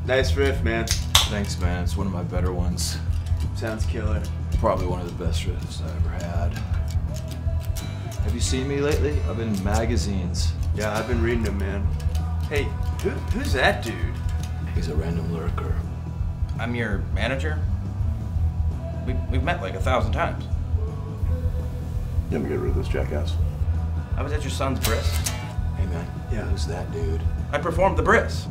Nice riff, man. Thanks, man. It's one of my better ones. Sounds killer. Probably one of the best riffs I ever had. Have you seen me lately? I've been in magazines. Yeah, I've been reading them, man. Hey, who's that dude? He's a random lurker. I'm your manager. We've met like 1,000 times. Let me get rid of this jackass. I was at your son's bris. Hey, man. Yeah. Who's that dude? I performed the bris.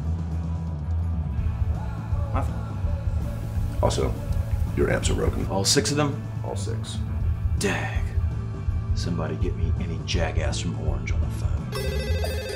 Nothing. Also, your amps are broken. All 6 of them? All 6. Dag. Somebody get me any jackass from Orange on the phone.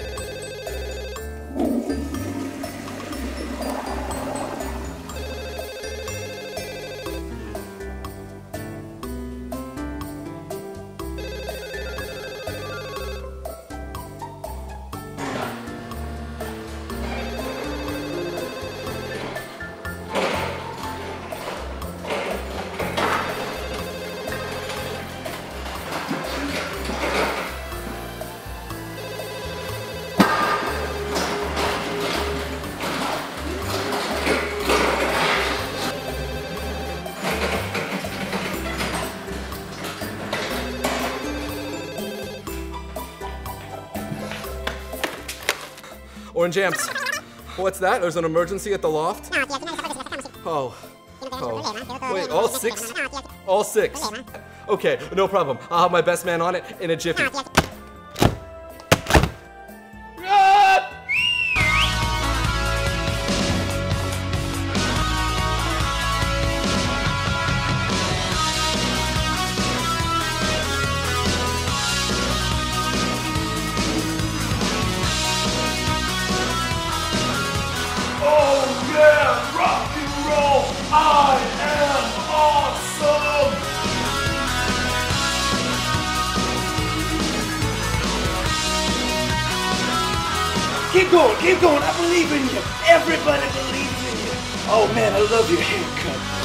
Orange amps. What's that? There's an emergency at the loft? Oh. Wait, all 6? All 6. Okay, no problem. I'll have my best man on it in a jiffy. Oh yeah, rock and roll! I am awesome! Keep going, I believe in you. Everybody believes in you. Oh man, I love your haircut.